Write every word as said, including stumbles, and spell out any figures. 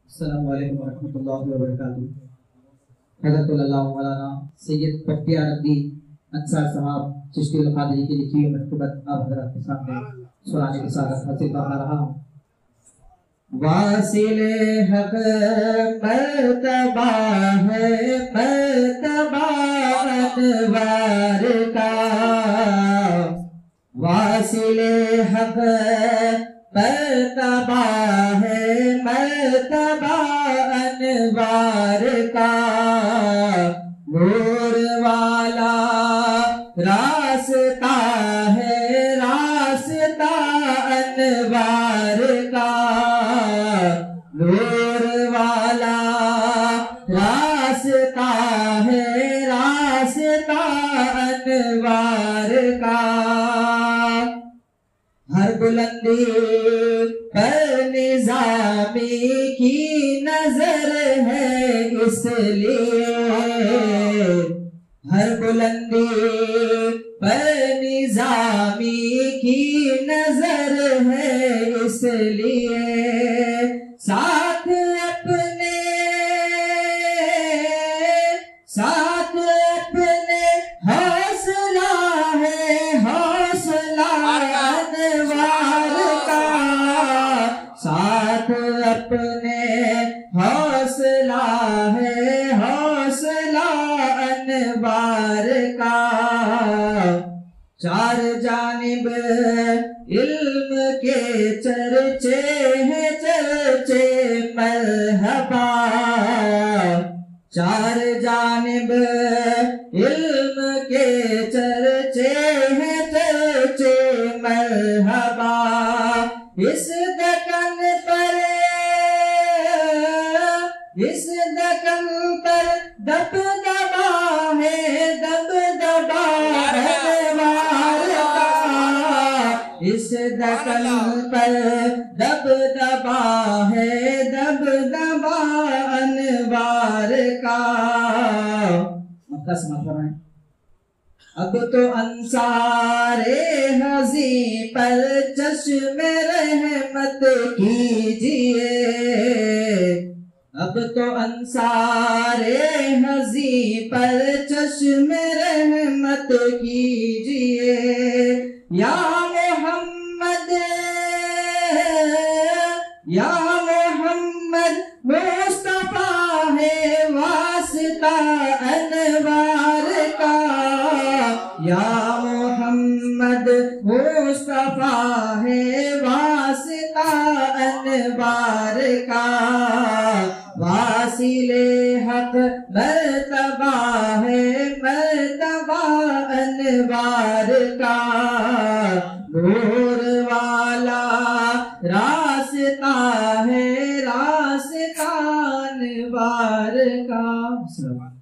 अस्सलामु अलैकुम वरहमतुल्लाहि वबरकातुहू। हज़रत अल्लाह मौलाना सैयद बख्तियारुद्दीन अंसार साहब चिश्ती अल क़ादरी की लिखी हुई मकतूबत आप हज़रात के सामने सुनाने की सादत हासिल कर रहा हूँ। वासिले हक मर्तबा है मर्तबा अनवार का, वासिले हक मर्तबा है मर्तबा अनवार का, नूर वाला रास्ता है रास्ता अनवार का, नूर वाला रास्ता है रास्ता अनवार का। हर बुलंदी पर निज़ामी की नजर है इसलिए, हर बुलंदी पर निज़ामी की नजर है इसलिए, साथ अपने साथ अपने हौसला है हौसला अनवार का, साथ अपने हौसला है हौसला अनवार का। चार जानिब इल्म के चर्चे हैं चर्चे मरहबा, चार जानिब इल्म के चर्चे हैं चर्चे मरहबा। इस दकन पर इस दकन पर दबदबा है दबदबा अनवार का, इस दकन पर दबदबा है दबदबा अनवार का। मक्का समाप्त फरमाएं। अब तो अंसारे हज़ी पर चश्मे रहमत कीजिए, अब तो अंसारे हज़ी पर चश्मे रहमत कीजिए। या मोहम्मद या मोहम्मद मुस्तफा है वास्ता अनवार का, या मोहम्मद मुस्तफा है वास्ता अनवार का। वासिले हक मर्तबा है मर्तबा अनवार का, नूर वाला रास्ता है रास्ता अनवार का।